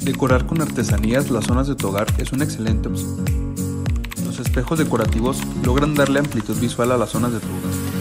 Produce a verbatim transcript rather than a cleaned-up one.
Decorar con artesanías las zonas de tu hogar es una excelente opción. Los espejos decorativos logran darle amplitud visual a las zonas de tu hogar.